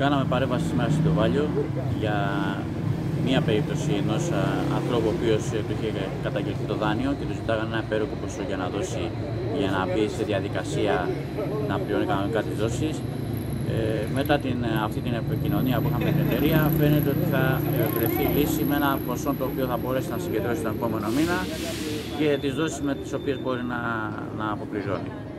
Κάναμε παρέμβαση σήμερα στο Βάλιο για μία περίπτωση ενός ανθρώπου ο οποίος του είχε καταγγελθεί το δάνειο και του ζητάγανε ένα υπέροχο ποσό για να μπει σε διαδικασία να πληρώνει κανονικά τις δόσεις. Μετά αυτή την επικοινωνία που είχαμε με την εταιρεία, φαίνεται ότι θα βρεθεί λύση με ένα ποσό το οποίο θα μπορέσει να συγκεντρώσει τον επόμενο μήνα και τις δόσεις με τις οποίες μπορεί να αποπληρώνει.